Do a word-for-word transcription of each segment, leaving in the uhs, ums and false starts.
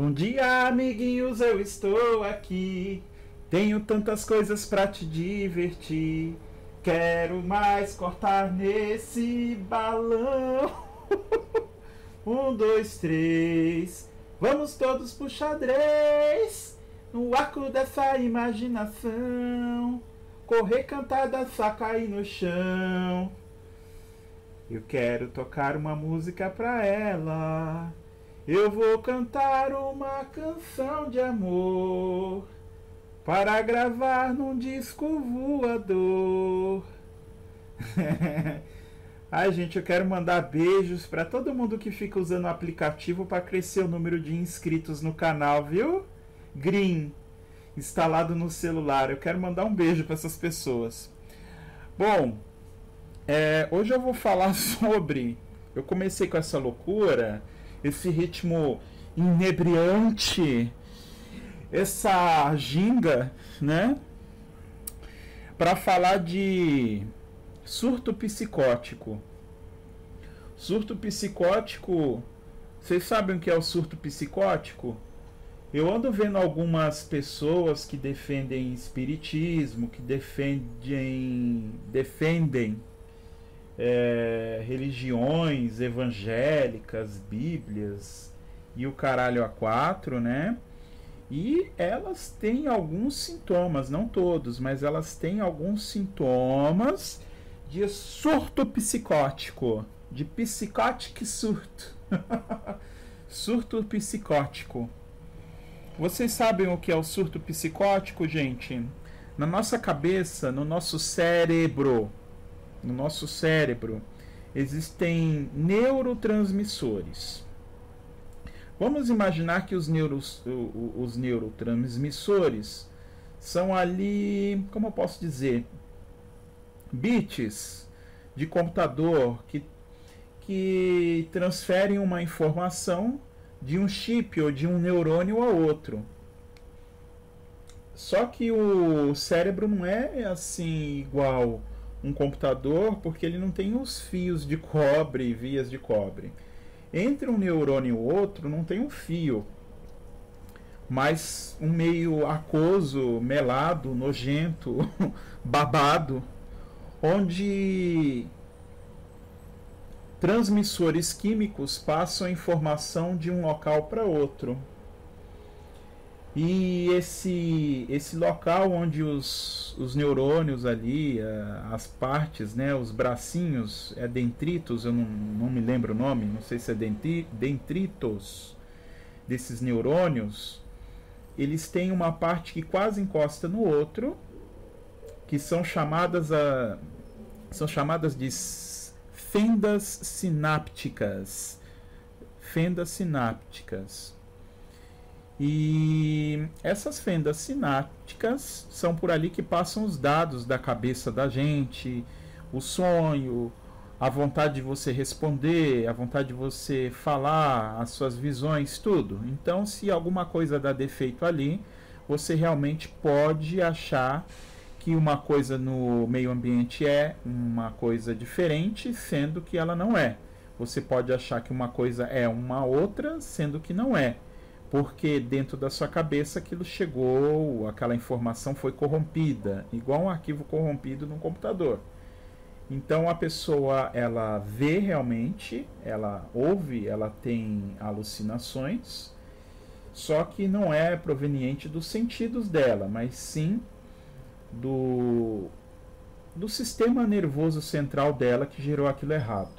Bom dia, amiguinhos, eu estou aqui. Tenho tantas coisas pra te divertir. Quero mais cortar nesse balão. Um, dois, três. Vamos todos pro xadrez. No arco dessa imaginação. Correr, cantar, dançar, cair no chão. Eu quero tocar uma música pra ela. Eu vou cantar uma canção de amor para gravar num disco voador. Ai, gente, eu quero mandar beijos para todo mundo que fica usando o aplicativo para crescer o número de inscritos no canal, viu? Green, instalado no celular. Eu quero mandar um beijo para essas pessoas. Bom, é, hoje eu vou falar sobre... Eu comecei com essa loucura, esse ritmo inebriante, essa ginga, né? Para falar de surto psicótico. Surto psicótico, vocês sabem o que é o surto psicótico? Eu ando vendo algumas pessoas que defendem espiritismo, que defendem, defendem É, religiões evangélicas, bíblias e o caralho a quatro, né? E elas têm alguns sintomas, não todos, mas elas têm alguns sintomas de surto psicótico, de psicótico surto. Surto psicótico. Vocês sabem o que é o surto psicótico, gente? Na nossa cabeça, no nosso cérebro, No nosso cérebro existem neurotransmissores. Vamos imaginar que os, neuros, os neurotransmissores são ali, como eu posso dizer, bits de computador que, que transferem uma informação de um chip ou de um neurônio a outro. Só que o cérebro não é assim igual um computador, porque ele não tem os fios de cobre, vias de cobre. Entre um neurônio e o outro não tem um fio, mas um meio aquoso, melado, nojento, babado, onde transmissores químicos passam a informação de um local para outro. E esse, esse local onde os, os neurônios ali, as partes, né, os bracinhos, é dendritos, eu não, não me lembro o nome, não sei se é dendri, dendritos desses neurônios, eles têm uma parte que quase encosta no outro, que são chamadas, a, são chamadas de fendas sinápticas. Fendas sinápticas. E essas fendas sinápticas são por ali que passam os dados da cabeça da gente, o sonho, a vontade de você responder, a vontade de você falar, as suas visões, tudo. Então, se alguma coisa dá defeito ali, você realmente pode achar que uma coisa no meio ambiente é uma coisa diferente, sendo que ela não é. Você pode achar que uma coisa é uma outra, sendo que não é. Porque dentro da sua cabeça aquilo chegou, aquela informação foi corrompida, igual um arquivo corrompido num computador. Então a pessoa, ela vê realmente, ela ouve, ela tem alucinações, só que não é proveniente dos sentidos dela, mas sim do, do sistema nervoso central dela que gerou aquilo errado.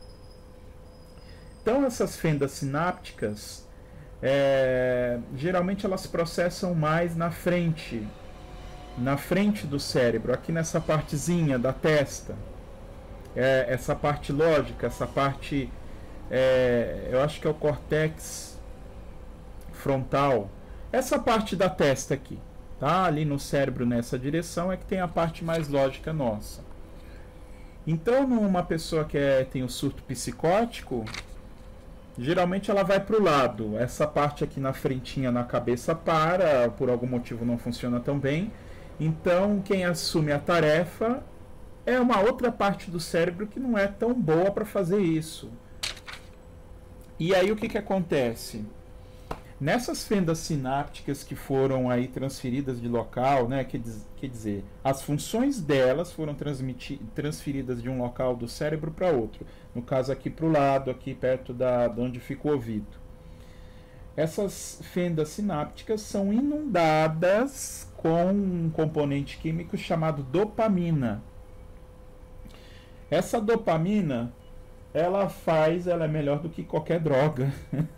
Então essas fendas sinápticas, É, geralmente elas processam mais na frente, na frente do cérebro, aqui nessa partezinha da testa, é, essa parte lógica, essa parte, é, eu acho que é o córtex frontal, essa parte da testa aqui, tá? Ali no cérebro nessa direção é que tem a parte mais lógica nossa. Então, numa pessoa que é, tem o surto psicótico, geralmente ela vai para o lado, essa parte aqui na frentinha na cabeça para, por algum motivo não funciona tão bem. Então quem assume a tarefa é uma outra parte do cérebro que não é tão boa para fazer isso. E aí o que, que acontece? Nessas fendas sinápticas que foram aí transferidas de local, né, quer, diz, quer dizer, as funções delas foram transferidas de um local do cérebro para outro. No caso aqui para o lado, aqui perto da, de onde fica o ouvido. Essas fendas sinápticas são inundadas com um componente químico chamado dopamina. Essa dopamina, ela faz, ela é melhor do que qualquer droga.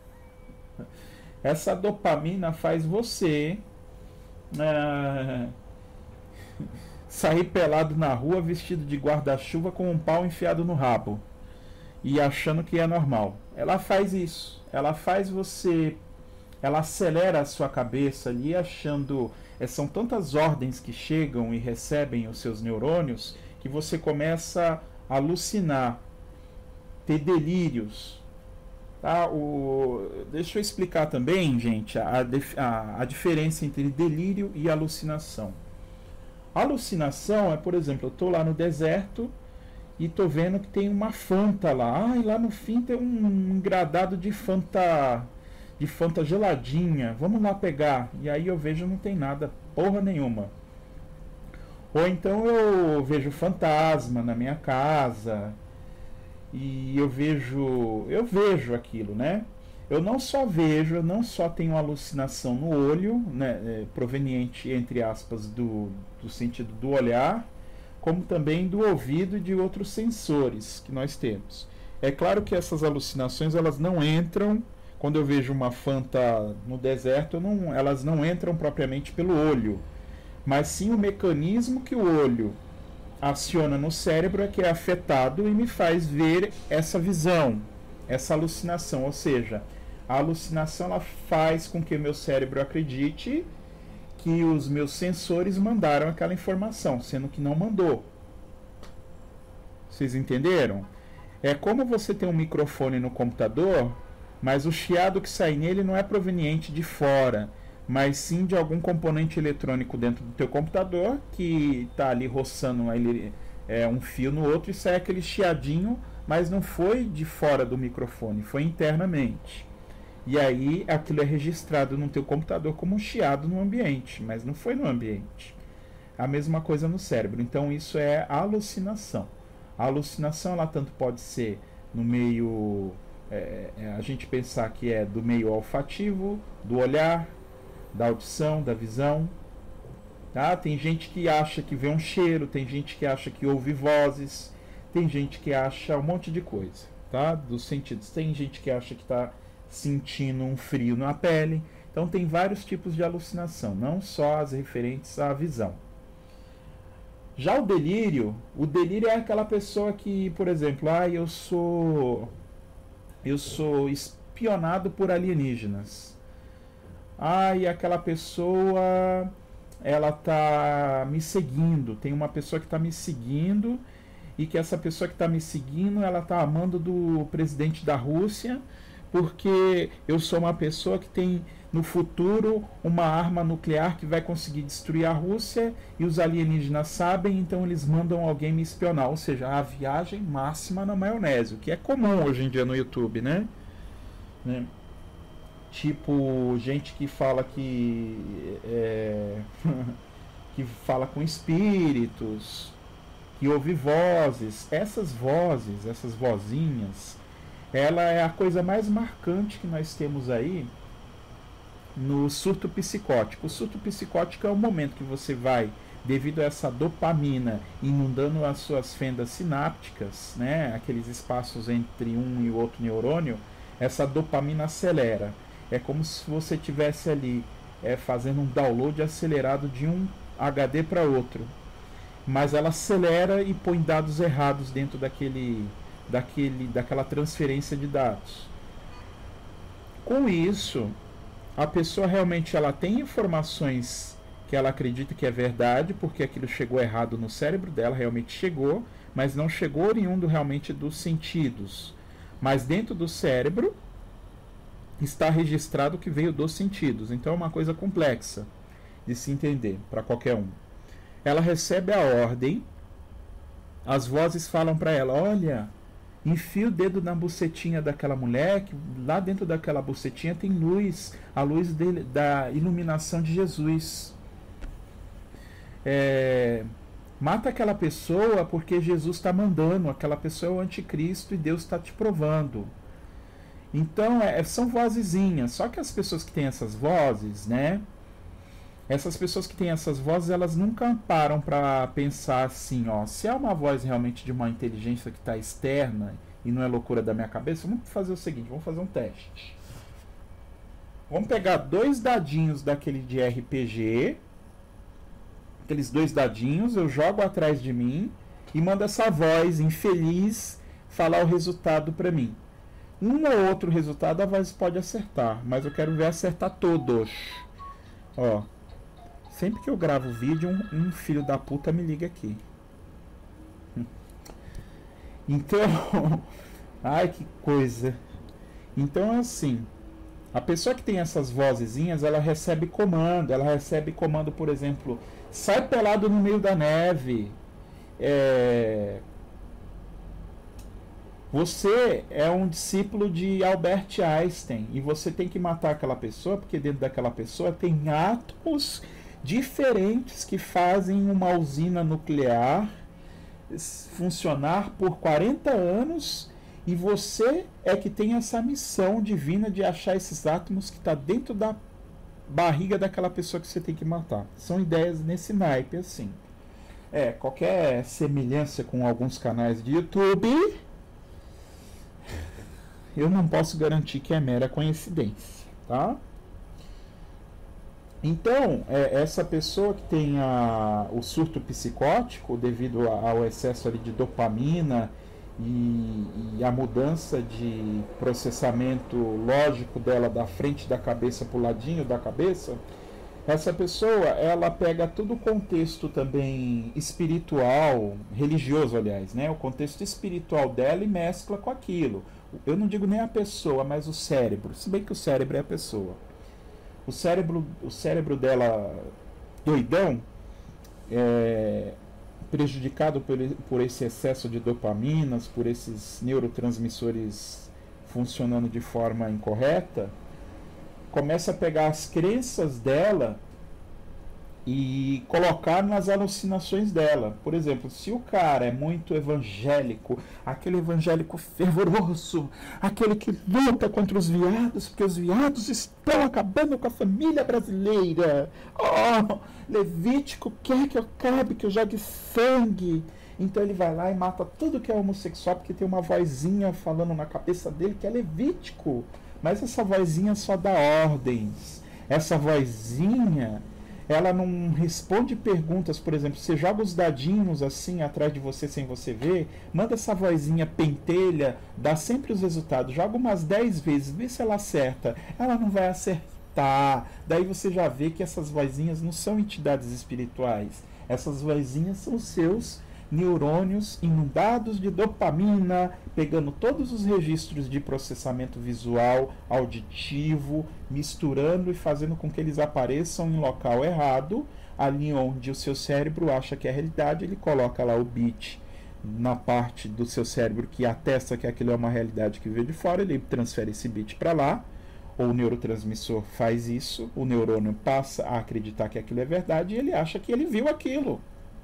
Essa dopamina faz você ah, sair pelado na rua vestido de guarda-chuva com um pau enfiado no rabo e achando que é normal. Ela faz isso. Ela faz você... Ela acelera a sua cabeça ali achando... É, são tantas ordens que chegam e recebem os seus neurônios que você começa a alucinar, ter delírios. Tá? O, deixa eu explicar também, gente, a, a, a diferença entre delírio e alucinação. A alucinação é, por exemplo, eu estou lá no deserto e estou vendo que tem uma Fanta lá. Ah, e lá no fim tem um engradado de Fanta, de Fanta geladinha. Vamos lá pegar. E aí eu vejo não tem nada, porra nenhuma. Ou então eu vejo fantasma na minha casa. E eu vejo, eu vejo aquilo, né? Eu não só vejo, eu não só tenho alucinação no olho, né, é, proveniente, entre aspas, do, do sentido do olhar, como também do ouvido e de outros sensores que nós temos. É claro que essas alucinações, elas não entram, quando eu vejo uma Fanta no deserto, não, elas não entram propriamente pelo olho, mas sim o mecanismo que o olho aciona no cérebro é que é afetado e me faz ver essa visão, essa alucinação. Ou seja, a alucinação ela faz com que o meu cérebro acredite que os meus sensores mandaram aquela informação, sendo que não mandou. Vocês entenderam? É como você tem um microfone no computador, mas o chiado que sai nele não é proveniente de fora, mas sim de algum componente eletrônico dentro do teu computador que está ali roçando ele, é, um fio no outro e sai aquele chiadinho, mas não foi de fora do microfone, foi internamente. E aí aquilo é registrado no teu computador como um chiado no ambiente, mas não foi no ambiente. A mesma coisa no cérebro. Então isso é alucinação. A alucinação ela tanto pode ser no meio, é, é, a gente pensar que é do meio olfativo, do olhar, da audição, da visão, tá? Tem gente que acha que vê um cheiro, tem gente que acha que ouve vozes, tem gente que acha um monte de coisa, tá? Dos sentidos. Tem gente que acha que está sentindo um frio na pele. Então tem vários tipos de alucinação, não só as referentes à visão. Já o delírio, o delírio é aquela pessoa que, por exemplo, ah, eu sou eu sou espionado por alienígenas. Ah, e aquela pessoa, ela tá me seguindo. Tem uma pessoa que está me seguindo e que essa pessoa que está me seguindo, ela tá amando do presidente da Rússia, porque eu sou uma pessoa que tem no futuro uma arma nuclear que vai conseguir destruir a Rússia e os alienígenas sabem, então eles mandam alguém me espionar. Ou seja, a viagem máxima na maionese, o que é comum hoje em dia no YouTube, né? né? Tipo, gente que fala que é, que fala com espíritos, que ouve vozes. Essas vozes, essas vozinhas, ela é a coisa mais marcante que nós temos aí no surto psicótico. O surto psicótico é o momento que você vai, devido a essa dopamina inundando as suas fendas sinápticas, né, aqueles espaços entre um e o outro neurônio, essa dopamina acelera. É como se você tivesse ali é, fazendo um download acelerado de um H D para outro. Mas ela acelera e põe dados errados dentro daquele, daquele, daquela transferência de dados. Com isso, a pessoa realmente ela tem informações que ela acredita que é verdade, porque aquilo chegou errado no cérebro dela, realmente chegou, mas não chegou oriundo realmente dos sentidos. Mas dentro do cérebro está registrado que veio dos sentidos. Então é uma coisa complexa de se entender para qualquer um. Ela recebe a ordem, as vozes falam para ela: olha, enfia o dedo na bucetinha daquela mulher, que lá dentro daquela bucetinha tem luz, a luz dele, da iluminação de Jesus. É, mata aquela pessoa porque Jesus está mandando, aquela pessoa é o anticristo e Deus está te provando. Então, é, são vozezinhas, só que as pessoas que têm essas vozes, né? Essas pessoas que têm essas vozes, elas nunca param para pensar assim, ó, se é uma voz realmente de uma inteligência que está externa e não é loucura da minha cabeça, vamos fazer o seguinte, vamos fazer um teste. Vamos pegar dois dadinhos daquele de R P G, aqueles dois dadinhos, eu jogo atrás de mim e mando essa voz infeliz falar o resultado para mim. Um ou outro resultado a voz pode acertar, mas eu quero ver acertar todos. Ó. Sempre que eu gravo vídeo, um, um filho da puta me liga aqui. Então, ai que coisa. Então é assim, a pessoa que tem essas vozezinhas, ela recebe comando, ela recebe comando, por exemplo, sai pelado no meio da neve. É... Você é um discípulo de Albert Einstein e você tem que matar aquela pessoa, porque dentro daquela pessoa tem átomos diferentes que fazem uma usina nuclear funcionar por quarenta anos e você é que tem essa missão divina de achar esses átomos que está dentro da barriga daquela pessoa que você tem que matar. São ideias nesse naipe assim. É, qualquer semelhança com alguns canais de YouTube, eu não posso garantir que é mera coincidência, tá? Então, é, essa pessoa que tem a, o surto psicótico devido a, ao excesso ali de dopamina e, e a mudança de processamento lógico dela da frente da cabeça para o ladinho da cabeça, essa pessoa, ela pega todo o contexto também espiritual, religioso aliás, né? O contexto espiritual dela e mescla com aquilo. Eu não digo nem a pessoa, mas o cérebro, se bem que o cérebro é a pessoa. O cérebro, o cérebro dela doidão, é, prejudicado por, por esse excesso de dopaminas, por esses neurotransmissores funcionando de forma incorreta, começa a pegar as crenças dela e colocar nas alucinações dela. Por exemplo, se o cara é muito evangélico, aquele evangélico fervoroso, aquele que luta contra os viados, porque os viados estão acabando com a família brasileira. Oh, Levítico quer que eu acabe, que eu jogue sangue. Então ele vai lá e mata tudo que é homossexual, porque tem uma vozinha falando na cabeça dele que é Levítico. Mas essa vozinha só dá ordens. Essa vozinha, ela não responde perguntas. Por exemplo, você joga os dadinhos assim atrás de você sem você ver, manda essa vozinha pentelha, dá sempre os resultados, joga umas dez vezes, vê se ela acerta. Ela não vai acertar. Daí você já vê que essas vozinhas não são entidades espirituais. Essas vozinhas são os seus neurônios inundados de dopamina, pegando todos os registros de processamento visual, auditivo, misturando e fazendo com que eles apareçam em local errado, ali onde o seu cérebro acha que é a realidade. Ele coloca lá o bit na parte do seu cérebro que atesta que aquilo é uma realidade que veio de fora, ele transfere esse bit para lá, ou o neurotransmissor faz isso, o neurônio passa a acreditar que aquilo é verdade e ele acha que ele viu aquilo.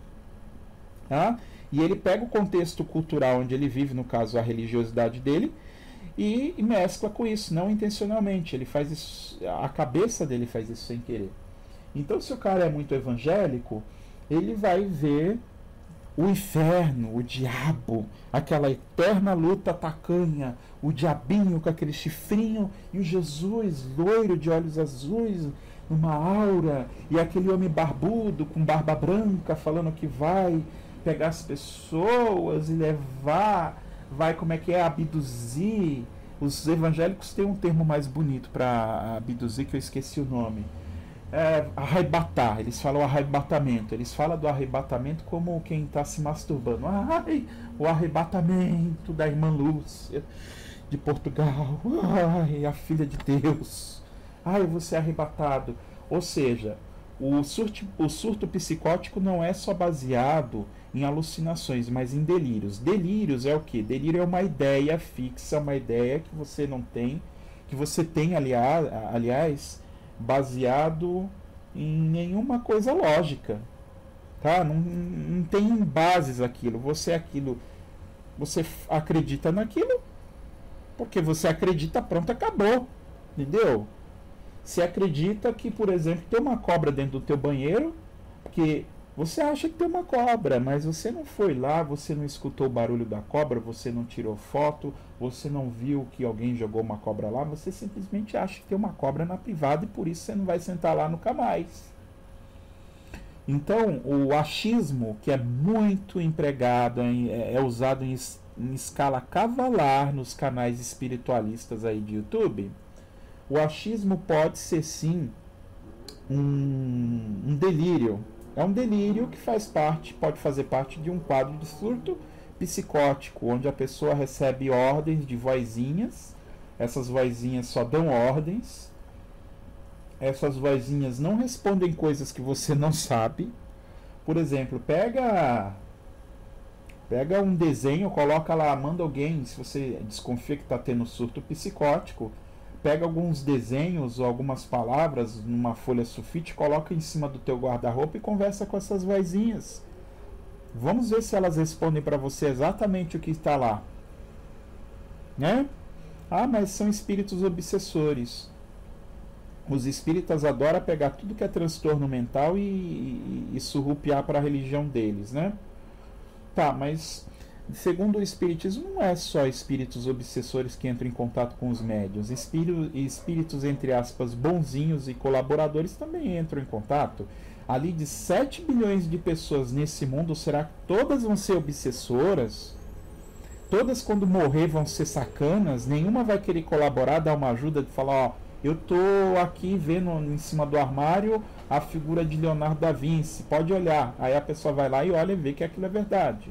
Tá? E ele pega o contexto cultural onde ele vive, no caso a religiosidade dele, e, e mescla com isso, não intencionalmente. Ele faz isso, a cabeça dele faz isso sem querer. Então, se o cara é muito evangélico, ele vai ver o inferno, o diabo, aquela eterna luta tacanha, o diabinho com aquele chifrinho e o Jesus loiro de olhos azuis, uma aura, e aquele homem barbudo com barba branca falando que vai pegar as pessoas e levar, vai, como é que é, abduzir. Os evangélicos têm um termo mais bonito para abduzir, que eu esqueci o nome. É, arrebatar, eles falam arrebatamento, eles falam do arrebatamento como quem está se masturbando. Ai, o arrebatamento da irmã Lúcia de Portugal, ai, a filha de Deus, ai, eu vou ser arrebatado. Ou seja, O surto, o surto psicótico não é só baseado em alucinações, mas em delírios. Delírios é o quê? Delírio é uma ideia fixa, uma ideia que você não tem, que você tem, aliás, aliás baseado em nenhuma coisa lógica. Tá? Não, não tem bases aquilo. Você é aquilo. Você acredita naquilo, porque você acredita, pronto, acabou. Entendeu? Você acredita que, por exemplo, tem uma cobra dentro do teu banheiro, porque você acha que tem uma cobra, mas você não foi lá, você não escutou o barulho da cobra, você não tirou foto, você não viu que alguém jogou uma cobra lá, você simplesmente acha que tem uma cobra na privada e por isso você não vai sentar lá nunca mais. Então, o achismo, que é muito empregado, é usado em, em escala cavalar nos canais espiritualistas aí de YouTube, o achismo pode ser sim um, um delírio. É um delírio que faz parte, pode fazer parte de um quadro de surto psicótico, onde a pessoa recebe ordens de vozinhas, essas vozinhas só dão ordens, essas vozinhas não respondem coisas que você não sabe. Por exemplo, pega pega um desenho, coloca lá, manda alguém, se você desconfia que está tendo surto psicótico, pega alguns desenhos ou algumas palavras numa folha sulfite, coloca em cima do teu guarda-roupa e conversa com essas vozinhas. Vamos ver se elas respondem para você exatamente o que está lá. Né? Ah, mas são espíritos obsessores. Os espíritas adoram pegar tudo que é transtorno mental e, e, e surrupiar para a religião deles, né? Tá, mas segundo o espiritismo, não é só espíritos obsessores que entram em contato com os médiuns. Espíritos, espíritos, entre aspas, bonzinhos e colaboradores também entram em contato. Ali de sete bilhões de pessoas nesse mundo, será que todas vão ser obsessoras? Todas, quando morrer, vão ser sacanas? Nenhuma vai querer colaborar, dar uma ajuda, de falar, ó, eu tô aqui vendo em cima do armário a figura de Leonardo da Vinci, pode olhar. Aí a pessoa vai lá e olha e vê que aquilo é verdade.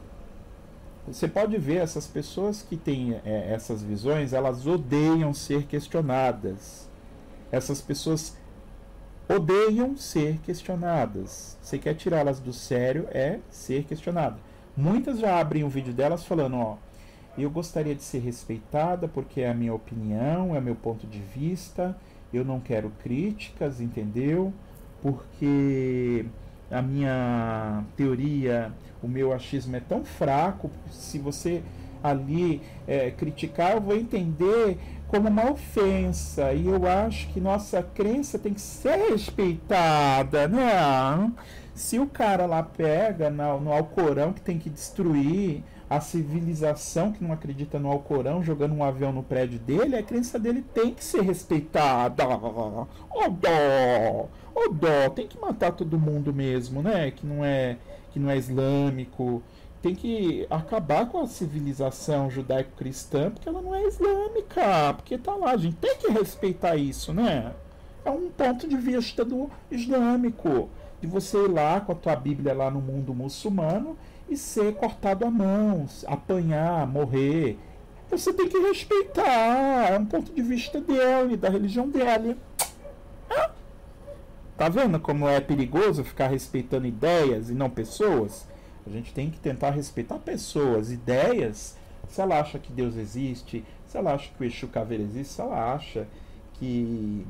Você pode ver, essas pessoas que têm é, essas visões, elas odeiam ser questionadas. Essas pessoas odeiam ser questionadas. Você quer tirá-las do sério, é ser questionada. Muitas já abrem o vídeo delas falando, ó, eu gostaria de ser respeitada porque é a minha opinião, é o meu ponto de vista, eu não quero críticas, entendeu? Porque a minha teoria, o meu achismo é tão fraco, se você ali é, criticar, eu vou entender como uma ofensa, e eu acho que nossa crença tem que ser respeitada, né? Se o cara lá pega no, no Alcorão que tem que destruir a civilização que não acredita no Alcorão, jogando um avião no prédio dele, a crença dele tem que ser respeitada. Ô dó, ô dó, tem que matar todo mundo mesmo, né? Que não é, que não é islâmico. Tem que acabar com a civilização judaico-cristã, porque ela não é islâmica. Porque tá lá, a gente tem que respeitar isso, né? É um ponto de vista do islâmico. De você ir lá com a tua Bíblia lá no mundo muçulmano e ser cortado a mão, apanhar, morrer. Você tem que respeitar. É um ponto de vista dele, da religião dele. Ah, tá vendo como é perigoso ficar respeitando ideias e não pessoas? A gente tem que tentar respeitar pessoas, ideias. Se ela acha que Deus existe, se ela acha que o Exu Caveira existe, se ela acha que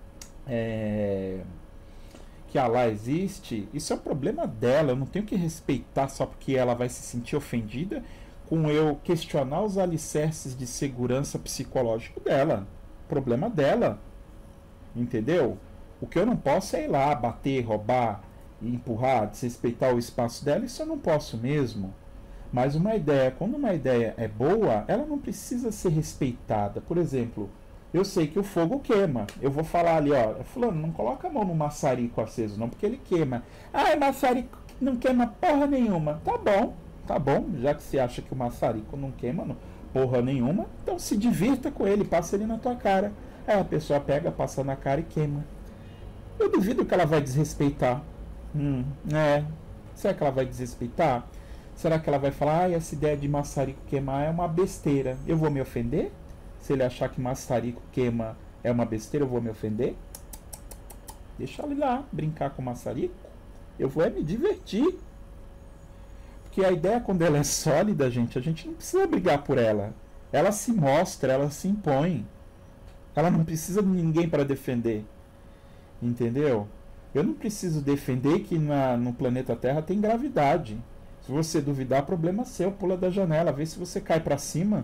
é, que Allah existe, isso é um problema dela. Eu não tenho que respeitar só porque ela vai se sentir ofendida com eu questionar os alicerces de segurança psicológico dela. Problema dela. Entendeu? O que eu não posso é ir lá, bater, roubar, empurrar, desrespeitar o espaço dela. Isso eu não posso mesmo. Mas uma ideia, quando uma ideia é boa, ela não precisa ser respeitada. Por exemplo, eu sei que o fogo queima. Eu vou falar ali, ó, fulano, não coloca a mão no maçarico aceso não, porque ele queima. Ah, maçarico não queima porra nenhuma. Tá bom, tá bom, já que você acha que o maçarico não queima não, porra nenhuma, então se divirta com ele, passa ele na tua cara. Aí a pessoa pega, passa na cara e queima. Eu duvido que ela vai desrespeitar. Hum, é. Será que ela vai desrespeitar? Será que ela vai falar, ah, essa ideia de maçarico queimar é uma besteira? Eu vou me ofender? Se ele achar que maçarico queima é uma besteira, eu vou me ofender? Deixa ela ir lá brincar com o maçarico. Eu vou é me divertir. Porque a ideia, quando ela é sólida, gente, a gente não precisa brigar por ela. Ela se mostra, ela se impõe. Ela não precisa de ninguém para defender. Entendeu? Eu não preciso defender que na, no planeta Terra tem gravidade. Se você duvidar, problema seu. Pula da janela, vê se você cai para cima.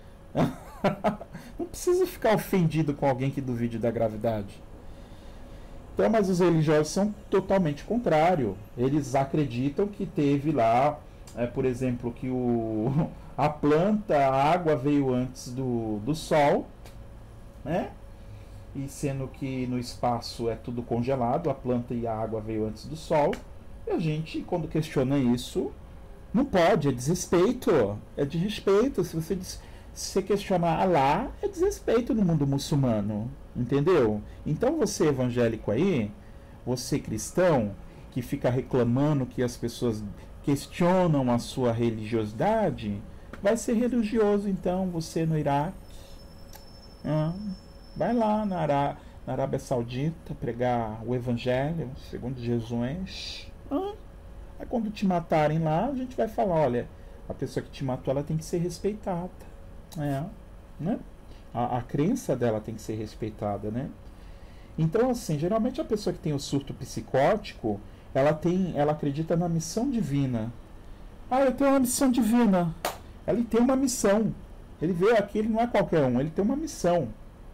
Não precisa ficar ofendido com alguém que duvide da gravidade. Então, mas os religiosos são totalmente contrário. Eles acreditam que teve lá, é, por exemplo, que o, a planta, a água veio antes do, do sol, né? E sendo que no espaço é tudo congelado, a planta e a água veio antes do sol. E a gente, quando questiona isso, não pode, é desrespeito. É desrespeito. Se você, se você questionar Alá, é desrespeito no mundo muçulmano. Entendeu? Então você evangélico aí, você cristão, que fica reclamando que as pessoas questionam a sua religiosidade, vai ser religioso então você no Iraque. Ah, vai lá na, Ará na Arábia Saudita pregar o evangelho segundo Jesus. Ah, aí quando te matarem lá, a gente vai falar, olha, a pessoa que te matou, ela tem que ser respeitada. É, né? A, a crença dela tem que ser respeitada, né? Então, assim, geralmente a pessoa que tem o surto psicótico, ela tem, ela acredita na missão divina. Ah, eu tenho uma missão divina. Ele tem uma missão. Ele veio aqui, ele não é qualquer um, ele tem uma missão.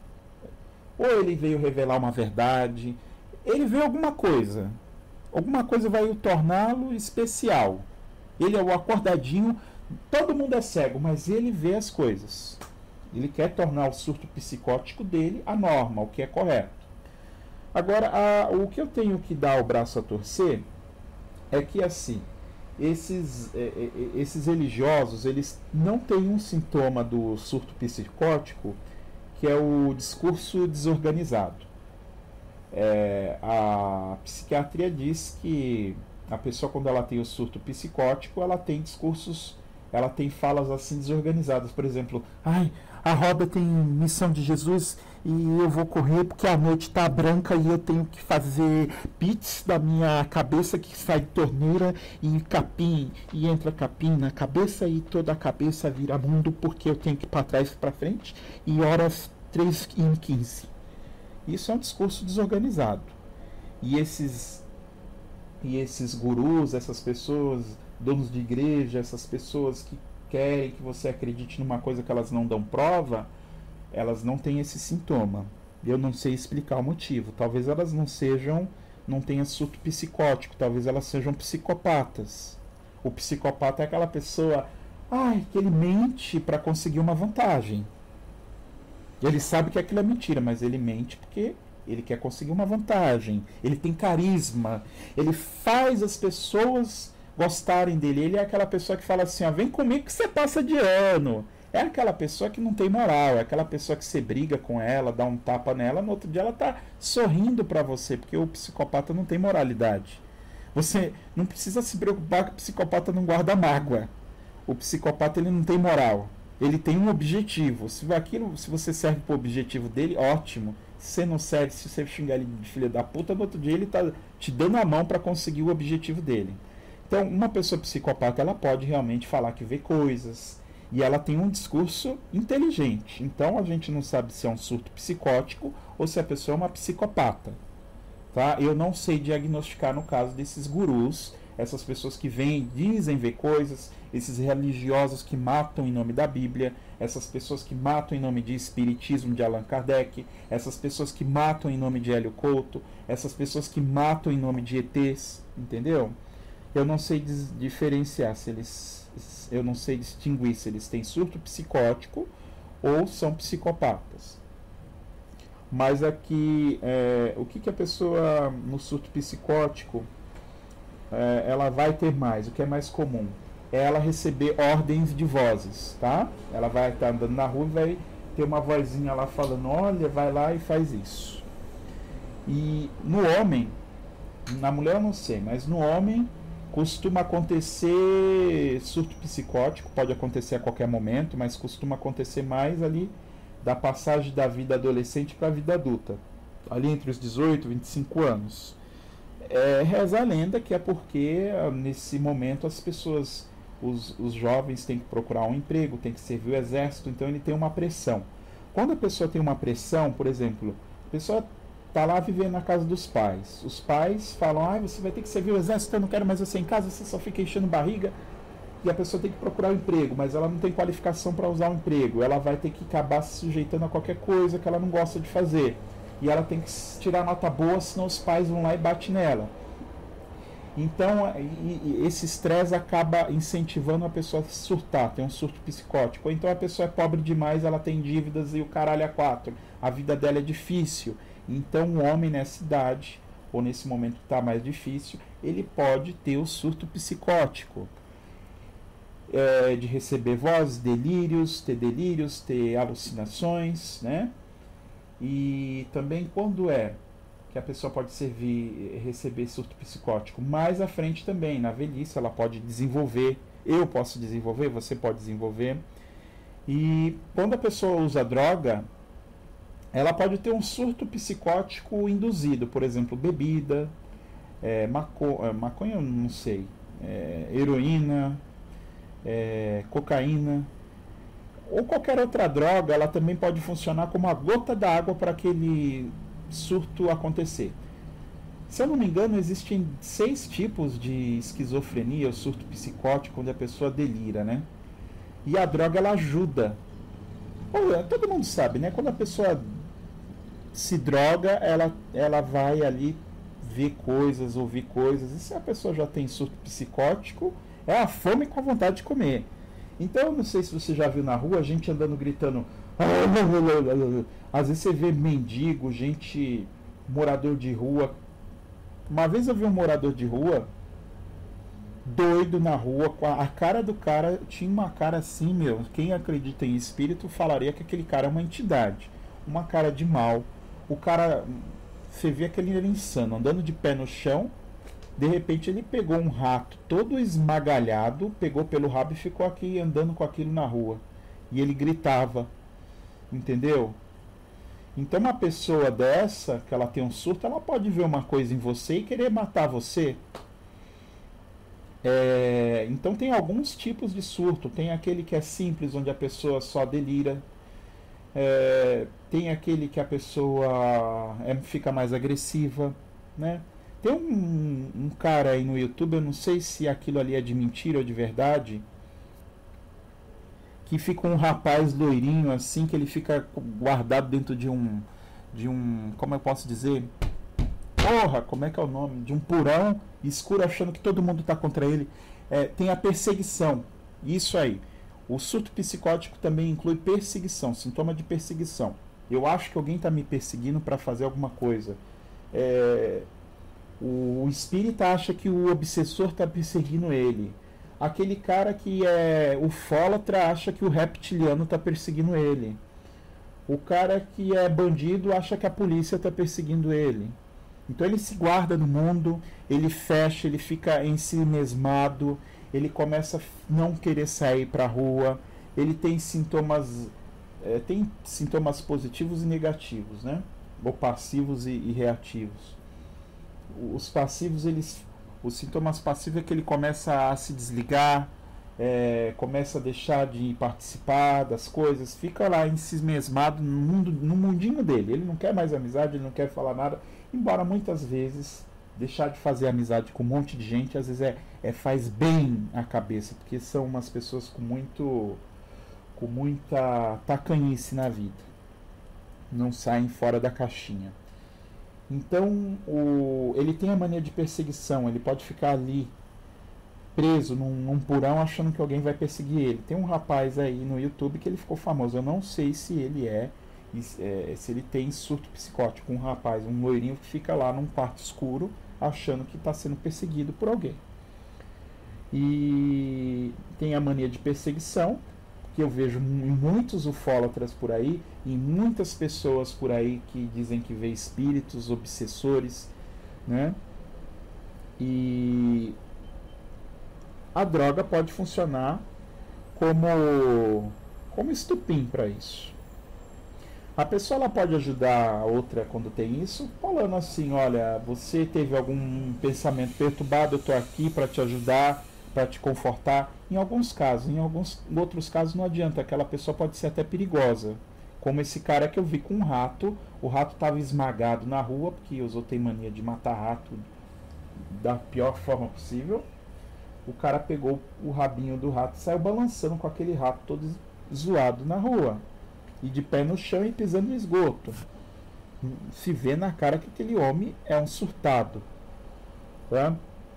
Ou ele veio revelar uma verdade, ele veio alguma coisa. Alguma coisa vai o torná-lo especial. Ele é o acordadinho, todo mundo é cego, mas ele vê as coisas. Ele quer tornar o surto psicótico dele a norma, o que é correto. Agora, a, o que eu tenho que dar o braço a torcer é que, assim, esses, é, é, esses religiosos, eles não têm um sintoma do surto psicótico, que é o discurso desorganizado. É, a psiquiatria diz que a pessoa, quando ela tem o surto psicótico, ela tem discursos, ela tem falas assim desorganizadas. Por exemplo, ai, a roda tem missão de Jesus e eu vou correr porque a noite está branca e eu tenho que fazer bits da minha cabeça que sai torneira e capim, e entra capim na cabeça e toda a cabeça vira mundo porque eu tenho que ir para trás e para frente e horas três e quinze. Isso é um discurso desorganizado. E esses, e esses gurus, essas pessoas, donos de igreja, essas pessoas que querem que você acredite numa coisa que elas não dão prova, elas não têm esse sintoma. Eu não sei explicar o motivo. Talvez elas não sejam, não tenham surto psicótico, talvez elas sejam psicopatas. O psicopata é aquela pessoa, ai, que ele mente para conseguir uma vantagem. Ele sabe que aquilo é mentira, mas ele mente porque ele quer conseguir uma vantagem. Ele tem carisma. Ele faz as pessoas gostarem dele. Ele é aquela pessoa que fala assim, ó, vem comigo que você passa de ano. É aquela pessoa que não tem moral. É aquela pessoa que você briga com ela, dá um tapa nela, no outro dia ela tá sorrindo pra você, porque o psicopata não tem moralidade. Você não precisa se preocupar que o psicopata não guarda mágoa. O psicopata, ele não tem moral. Ele tem um objetivo. Se, aquilo, se você serve pro objetivo dele, ótimo. Se você não serve, se você xingar ele de filha da puta, no outro dia ele tá te dando a mão para conseguir o objetivo dele. Então, uma pessoa psicopata, ela pode realmente falar que vê coisas. E ela tem um discurso inteligente. Então, a gente não sabe se é um surto psicótico ou se a pessoa é uma psicopata. Tá? Eu não sei diagnosticar no caso desses gurus, essas pessoas que vêm, dizem ver coisas, esses religiosos que matam em nome da Bíblia, essas pessoas que matam em nome de espiritismo de Allan Kardec, essas pessoas que matam em nome de Hélio Couto, essas pessoas que matam em nome de E Tês, entendeu? Eu não sei diferenciar se eles, eu não sei distinguir se eles têm surto psicótico ou são psicopatas. Mas aqui, é, o que, que a pessoa no surto psicótico é, ela vai ter mais, o que é mais comum? É ela receber ordens de vozes, tá? Ela vai estar andando na rua e vai ter uma vozinha lá falando, olha, vai lá e faz isso. E no homem, na mulher eu não sei, mas no homem costuma acontecer surto psicótico, pode acontecer a qualquer momento, mas costuma acontecer mais ali da passagem da vida adolescente para a vida adulta. ali entre os dezoito e vinte e cinco anos. É, reza a lenda que é porque nesse momento as pessoas, os, os jovens têm que procurar um emprego, têm que servir o exército, então ele tem uma pressão. Quando a pessoa tem uma pressão, por exemplo, a pessoa está lá vivendo na casa dos pais, os pais falam, ah, você vai ter que servir o exército, eu não quero mais você em casa, você só fica enchendo barriga, e a pessoa tem que procurar um emprego, mas ela não tem qualificação para usar um emprego, ela vai ter que acabar se sujeitando a qualquer coisa que ela não gosta de fazer, e ela tem que tirar nota boa, senão os pais vão lá e batem nela. Então, e, e esse estresse acaba incentivando a pessoa a surtar, tem um surto psicótico. Ou então a pessoa é pobre demais, ela tem dívidas e o caralho é quatro. A vida dela é difícil. Então, o homem nessa idade, ou nesse momento que está mais difícil, ele pode ter o surto psicótico. É, de receber vozes, delírios, ter delírios, ter alucinações, né? E também quando é que a pessoa pode servir, receber surto psicótico? Mais à frente também, na velhice, ela pode desenvolver, eu posso desenvolver, você pode desenvolver. E quando a pessoa usa droga, ela pode ter um surto psicótico induzido, por exemplo, bebida, é, maco, maconha, eu não sei, é, heroína, é, cocaína, ou qualquer outra droga, ela também pode funcionar como a gota d'água para aquele surto acontecer. Se eu não me engano, existem seis tipos de esquizofrenia, ou surto psicótico, onde a pessoa delira, né? E a droga, ela ajuda. Pô, todo mundo sabe, né? Quando a pessoa se droga, ela, ela vai ali ver coisas, ouvir coisas. E se a pessoa já tem surto psicótico, é a fome com a vontade de comer. Então, eu não sei se você já viu na rua, gente andando gritando. Às vezes você vê mendigo, gente, morador de rua. Uma vez eu vi um morador de rua, doido na rua, com a, a cara do cara, tinha uma cara assim, meu, quem acredita em espírito falaria que aquele cara é uma entidade. Uma cara de mal. O cara, você vê aquele ele insano, andando de pé no chão. De repente ele pegou um rato todo esmagalhado, pegou pelo rabo e ficou aqui andando com aquilo na rua. E ele gritava, entendeu? Então uma pessoa dessa, que ela tem um surto, ela pode ver uma coisa em você e querer matar você. É, então tem alguns tipos de surto. Tem aquele que é simples, onde a pessoa só delira. É, tem aquele que a pessoa é, fica mais agressiva, né? Tem um, um cara aí no YouTube, eu não sei se aquilo ali é de mentira ou de verdade, que fica um rapaz loirinho assim, que ele fica guardado dentro de um, de um, como eu posso dizer, porra, como é que é o nome? De um porão escuro, achando que todo mundo está contra ele. É, tem a perseguição, isso aí. O surto psicótico também inclui perseguição, sintoma de perseguição. Eu acho que alguém está me perseguindo para fazer alguma coisa. É... O espírita acha que o obsessor está perseguindo ele. Aquele cara que é ufólatra acha que o reptiliano está perseguindo ele. O cara que é bandido acha que a polícia está perseguindo ele. Então ele se guarda no mundo, ele fecha, ele fica ensimesmado, ele começa a não querer sair para a rua, ele tem sintomas, é, tem sintomas positivos e negativos, né? Ou passivos e, e reativos. Os passivos, eles, os sintomas passivos é que ele começa a se desligar, é, começa a deixar de participar das coisas, fica lá ensimesmado no, mundo, no mundinho dele. Ele não quer mais amizade, ele não quer falar nada, embora muitas vezes deixar de fazer amizade com um monte de gente, às vezes é, é faz bem à cabeça, porque são umas pessoas com muito com muita tacanhice na vida, não saem fora da caixinha. Então, o, ele tem a mania de perseguição, ele pode ficar ali preso num, num porão achando que alguém vai perseguir ele. Tem um rapaz aí no YouTube que ele ficou famoso, eu não sei se ele é, é se ele tem surto psicótico, um rapaz, um loirinho que fica lá num quarto escuro achando que está sendo perseguido por alguém. E tem a mania de perseguição, que eu vejo muitos ufólatras por aí, e muitas pessoas por aí que dizem que vê espíritos, obsessores, né? E a droga pode funcionar como, como estupim para isso. A pessoa ela pode ajudar a outra quando tem isso, falando assim, olha, você teve algum pensamento perturbado, eu estou aqui para te ajudar, para te confortar. Em alguns casos, em alguns em outros casos não adianta, aquela pessoa pode ser até perigosa. Como esse cara que eu vi com um rato, o rato estava esmagado na rua, porque os outros têm mania de matar rato da pior forma possível. O cara pegou o rabinho do rato e saiu balançando com aquele rato todo zoado na rua. E de pé no chão e pisando no esgoto. Se vê na cara que aquele homem é um surtado. Tá?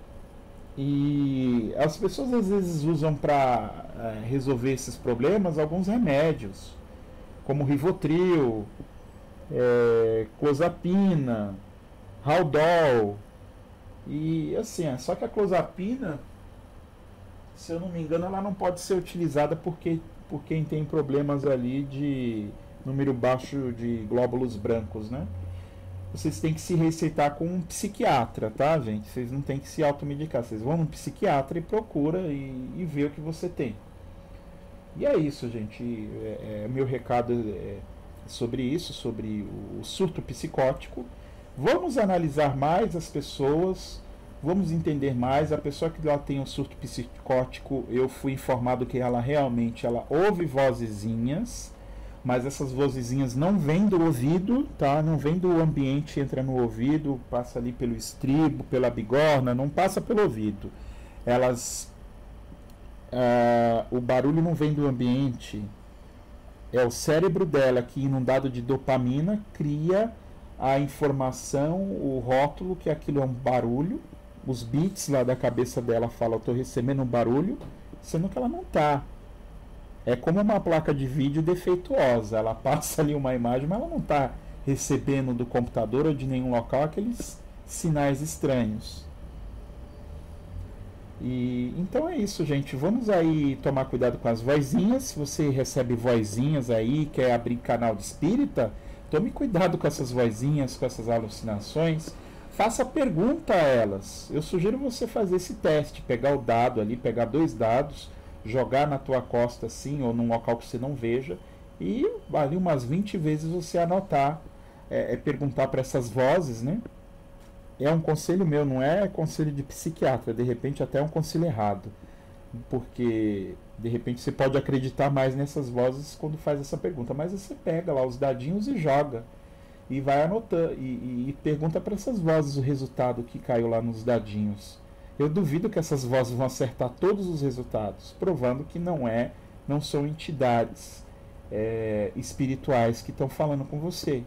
E as pessoas às vezes usam para é, resolver esses problemas alguns remédios, como Rivotril, é, Clozapina, Haldol. E assim, é, só que a Clozapina, se eu não me engano, ela não pode ser utilizada porque por quem tem problemas ali de número baixo de glóbulos brancos, né? Vocês têm que se receitar com um psiquiatra, tá, gente? Vocês não têm que se automedicar. Vocês vão no psiquiatra e procura e, e vê o que você tem. E é isso, gente. É, é, meu recado é sobre isso, sobre o surto psicótico. Vamos analisar mais as pessoas. Vamos entender mais. A pessoa que ela tem um surto psicótico, eu fui informado que ela realmente ela ouve vozezinhas, mas essas vozezinhas não vêm do ouvido, tá? Não vem do ambiente, entra no ouvido, passa ali pelo estribo, pela bigorna, não passa pelo ouvido. Elas, uh, o barulho não vem do ambiente, é o cérebro dela que, inundado de dopamina, cria a informação, o rótulo que aquilo é um barulho. Os bits lá da cabeça dela falam, eu estou recebendo um barulho, sendo que ela não está. É como uma placa de vídeo defeituosa, ela passa ali uma imagem, mas ela não está recebendo do computador ou de nenhum local aqueles sinais estranhos. E então é isso, gente. Vamos aí tomar cuidado com as vozinhas. Se você recebe vozinhas aí, quer abrir canal de espírita, tome cuidado com essas vozinhas, com essas alucinações. Faça pergunta a elas. Eu sugiro você fazer esse teste, pegar o dado ali, pegar dois dados, jogar na tua costa assim, ou num local que você não veja, e ali umas vinte vezes você anotar, é, é perguntar para essas vozes, né? É um conselho meu, não é conselho de psiquiatra, de repente até é um conselho errado, porque de repente você pode acreditar mais nessas vozes quando faz essa pergunta, mas você pega lá os dadinhos e joga. E vai anotando, e, e, e pergunta para essas vozes o resultado que caiu lá nos dadinhos. Eu duvido que essas vozes vão acertar todos os resultados, provando que não é, não são entidades é, espirituais que estão falando com você.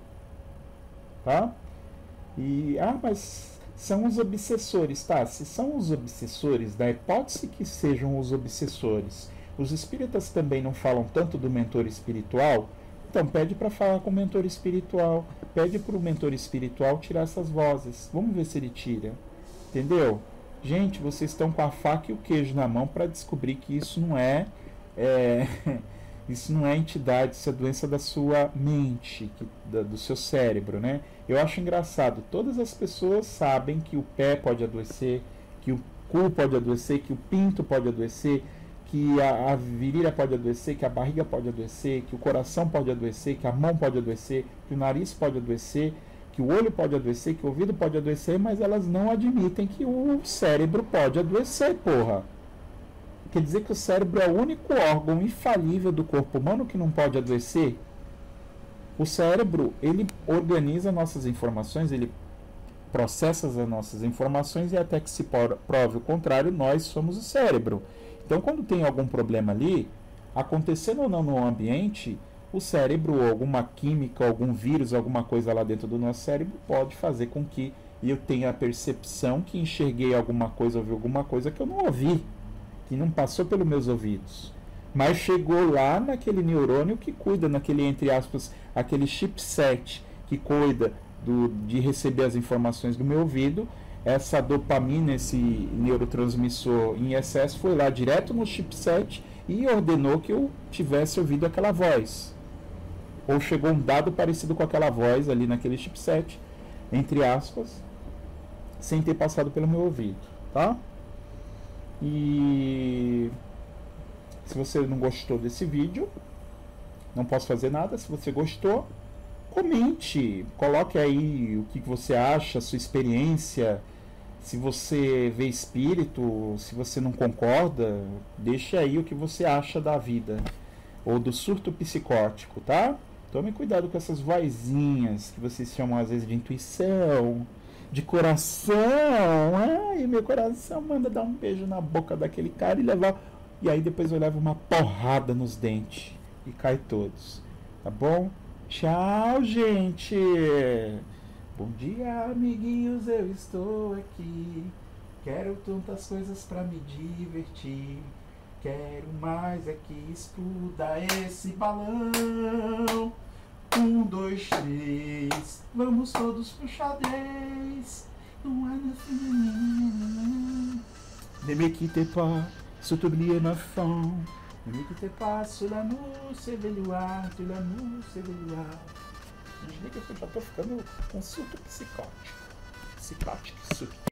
Tá? E, ah, mas são os obsessores, tá? Se são os obsessores, da hipótese que sejam os obsessores, os espíritas também não falam tanto do mentor espiritual. Então, pede para falar com o mentor espiritual. Pede para o mentor espiritual tirar essas vozes. Vamos ver se ele tira. Entendeu? Gente, vocês estão com a faca e o queijo na mão para descobrir que isso não é, é isso não é entidade, isso é doença da sua mente, que, da, do seu cérebro, né? Eu acho engraçado. Todas as pessoas sabem que o pé pode adoecer, que o cu pode adoecer, que o pinto pode adoecer, que a, a virilha pode adoecer, que a barriga pode adoecer, que o coração pode adoecer, que a mão pode adoecer, que o nariz pode adoecer, que o olho pode adoecer, que o ouvido pode adoecer, mas elas não admitem que o cérebro pode adoecer, porra. Quer dizer que o cérebro é o único órgão infalível do corpo humano que não pode adoecer? O cérebro, ele organiza nossas informações, ele processa as nossas informações e até que se prove o contrário, nós somos o cérebro. Então, quando tem algum problema ali, acontecendo ou não no ambiente, o cérebro, ou alguma química, algum vírus, alguma coisa lá dentro do nosso cérebro pode fazer com que eu tenha a percepção que enxerguei alguma coisa, ouvi alguma coisa que eu não ouvi, que não passou pelos meus ouvidos, mas chegou lá naquele neurônio que cuida, naquele, entre aspas, aquele chipset que cuida do, de receber as informações do meu ouvido. Essa dopamina, esse neurotransmissor em excesso, foi lá direto no chipset e ordenou que eu tivesse ouvido aquela voz. Ou chegou um dado parecido com aquela voz ali naquele chipset, entre aspas, sem ter passado pelo meu ouvido, tá? E se você não gostou desse vídeo, não posso fazer nada. Se você gostou, comente, coloque aí o que você acha, a sua experiência, se você vê espírito, se você não concorda, deixe aí o que você acha da vida ou do surto psicótico, tá? Tome cuidado com essas vozinhas que vocês chamam às vezes de intuição, de coração. Ai, meu coração manda dar um beijo na boca daquele cara e levar. E aí depois eu levo uma porrada nos dentes e cai todos. Tá bom? Tchau, gente! Bom dia, amiguinhos, eu estou aqui. Quero tantas coisas pra me divertir. Quero mais é que exploda esse balão. Um, dois, três, vamos todos pro xadrez. Não há nada. Ne me quittez pas, s'il te plaît, ma femme. Ne me quittez pas, sur l'amour, c'est veloir, sur l'amour, c'est veloir. Desliga que eu já tô ficando com surto psicótico. Psicótico, surto.